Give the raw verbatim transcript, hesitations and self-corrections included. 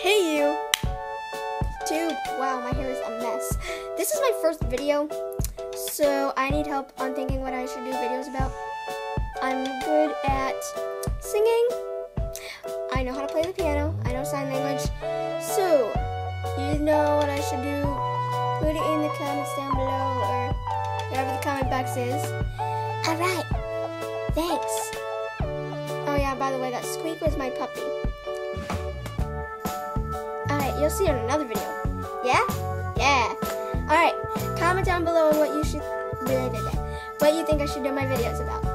Hey you! Dude, wow, my hair is a mess. This is my first video, so I need help on thinking what I should do videos about. I'm good at singing. I know how to play the piano. I know sign language. So, you know what I should do? Put it in the comments down below or wherever the comment box is. Alright, thanks. Oh yeah, by the way, that squeak was my puppy. Alright, you'll see it in another video. Yeah? Yeah. Alright, comment down below on what you should what you think I should do my videos about.